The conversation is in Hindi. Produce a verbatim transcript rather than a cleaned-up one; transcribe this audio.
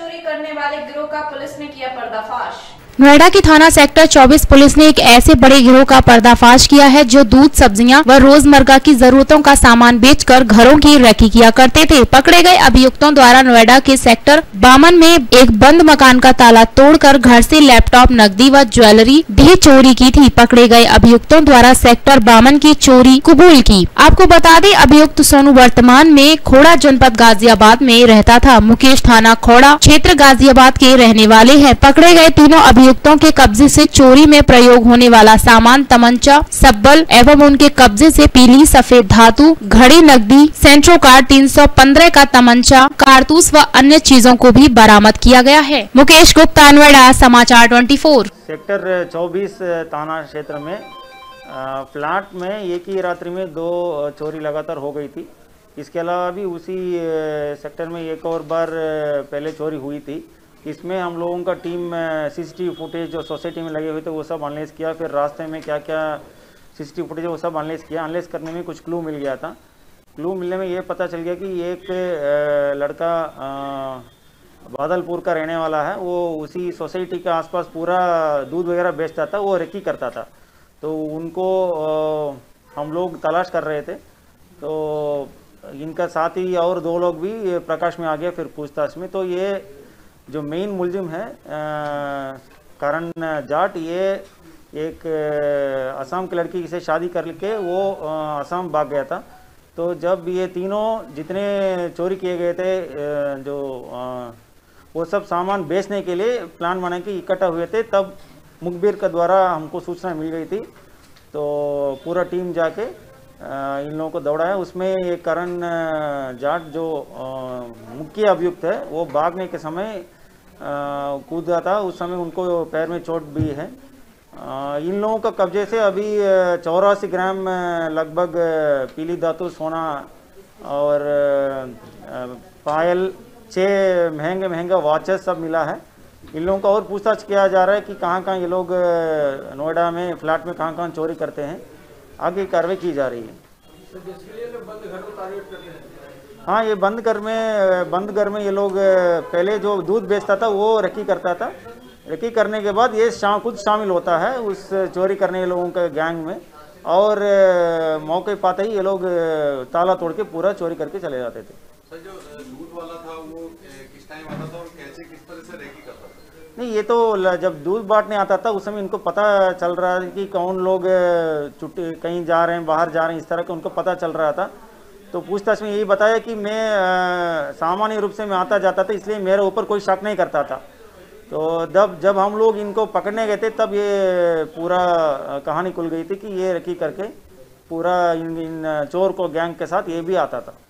चोरी करने वाले गिरोह का पुलिस ने किया पर्दाफाश। नोएडा की थाना सेक्टर चौबीस पुलिस ने एक ऐसे बड़े गिरोह का पर्दाफाश किया है जो दूध, सब्जियां व रोजमर्रा की जरूरतों का सामान बेचकर घरों की रैकी किया करते थे। पकड़े गए अभियुक्तों द्वारा नोएडा के सेक्टर बावन में एक बंद मकान का ताला तोड़कर घर से लैपटॉप, नकदी व ज्वेलरी भी चोरी की थी। पकड़े गए अभियुक्तों द्वारा सेक्टर बावन की चोरी कबूल की। आपको बता दें, अभियुक्त सोनू वर्तमान में खोड़ा जनपद गाजियाबाद में रहता था। मुकेश थाना खोड़ा क्षेत्र गाजियाबाद के रहने वाले हैं। पकड़े गए तीनों अभियुक्तों के कब्जे से चोरी में प्रयोग होने वाला सामान, तमंचा, सब्बल एवं उनके कब्जे से पीली सफेद धातु, घड़ी, नकदी, सेंट्रो कार तीन सौ पंद्रह का तमंचा, कारतूस व अन्य चीजों को भी बरामद किया गया है। मुकेश गुप्ता, नोएडा, समाचार चौबीस। सेक्टर चौबीस थाना क्षेत्र में फ्लैट में एक ही रात्रि में दो चोरी लगातार हो गई थी। इसके अलावा भी उसी सेक्टर में एक और बार पहले चोरी हुई थी। इसमें हम लोगों का टीम सीसीटीवी फुटेज जो सोसाइटी में लगे हुए थे वो सब एनालाइज किया। फिर रास्ते में क्या क्या सीसीटीवी फुटेज वो सब एनालाइज किया। एनालाइज करने में कुछ क्लू मिल गया था। क्लू मिलने में ये पता चल गया कि एक लड़का बादलपुर का रहने वाला है। वो उसी सोसाइटी के आसपास पूरा दूध वगैरह बेचता था, वो रेकी करता था। तो उनको हम लोग तलाश कर रहे थे। तो इनका साथ ही और दो लोग भी प्रकाश में आ गया फिर पूछताछ में। तो ये जो मेन मुलजिम है करण जाट, ये एक असम की लड़की से शादी करके वो असम भाग गया था। तो जब ये तीनों जितने चोरी किए गए थे जो वो सब सामान बेचने के लिए प्लान बना के इकट्ठा हुए थे, तब मुखबिर के द्वारा हमको सूचना मिल गई थी। तो पूरा टीम जाके इन लोगों को दौड़ाया। उसमें ये करण जाट जो मुख्य अभियुक्त है वो भागने के समय कूदा था। उस समय उनको पैर में चोट भी है। इन लोगों का कब्जे से अभी चौरासी ग्राम लगभग पीली धातु, सोना और पायल, छः महंगे महंगे वॉचेस सब मिला है। इन लोगों का और पूछताछ किया जा रहा है कि कहाँ कहाँ ये लोग नोएडा में फ्लैट में कहाँ कहाँ चोरी करते हैं। आगे कार्रवाई की जा रही है। हाँ, ये बंद घर में बंद घर में ये लोग पहले जो दूध बेचता था वो रेकी करता था। रेकी करने के बाद ये शा, खुद शामिल होता है उस चोरी करने के लोगों के गैंग में। और मौके पाते ही ये लोग ताला तोड़ के पूरा चोरी करके चले जाते थे। सर, जो दूध वाला था वो किस टाइम आता था और कैसे किस तरह से रेकी करता था? नहीं, ये तो जब दूध बांटने आता था उस समय इनको पता चल रहा है कि कौन लोग छुट्टी कहीं जा रहे हैं, बाहर जा रहे हैं, इस तरह का उनको पता चल रहा था। तो पूछताछ में यही बताया कि मैं सामान्य रूप से मैं आता जाता था, इसलिए मेरे ऊपर कोई शक नहीं करता था। तो जब जब हम लोग इनको पकड़ने गए थे तब ये पूरा कहानी खुल गई थी कि ये रेकी करके पूरा इन, इन चोर को गैंग के साथ ये भी आता था।